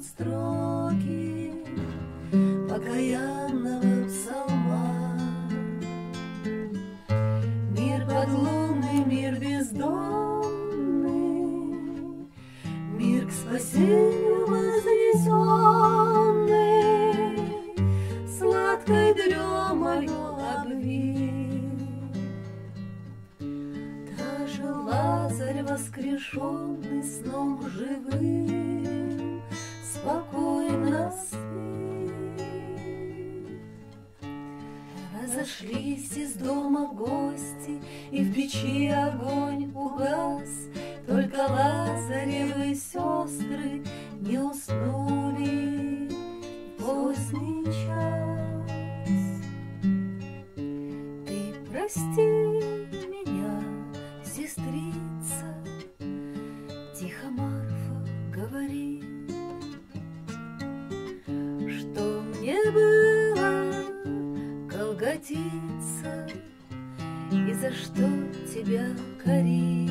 строки покаянного псалма. Мир подлунный, мир бездонный, мир к спасению вознесенный, сладкой дремою обвит. Даже Лазарь, воскрешенный сном живым, спокойно спит. Разошлись из дома гости, и в печи огонь угас. Только Лазаревы сестры не уснули в поздний час. Ты прости меня, сестрица, тихо Марфа говорит, что мне было колготиться и за что тебя корить.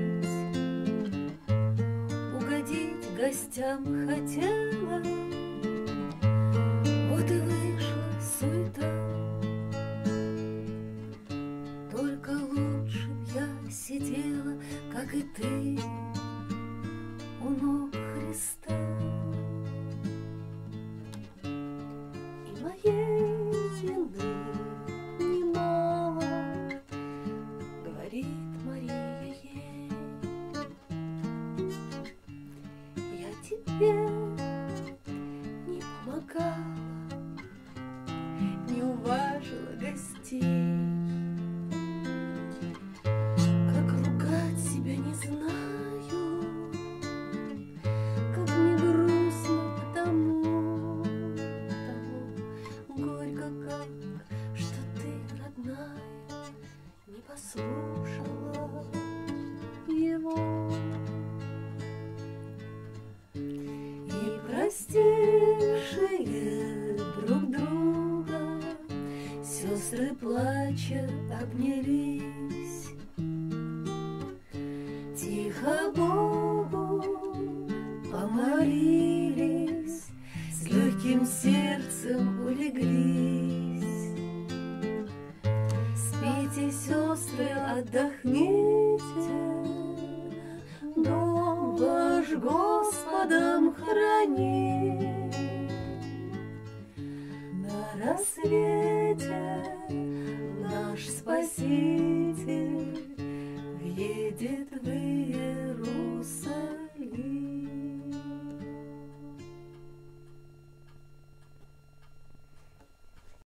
Угодить гостям хотела, вот и вышла суета. Только лучше б я сидела, как и ты, у ног Христа. И моей вины немало, говорит Мария ей. Я тебе не помогала, не уважила гостей. Как ругать себя не знаю, как мне грустно потому, горько как, что ты, родная, не послушала его. И простившие друг друга сестры плача обнялись, тихо Богу помолились, с легким сердцем улеглись. Спите, сестры, отдохните, дом ваш Господом храни. На рассвете наш Спаситель въедет в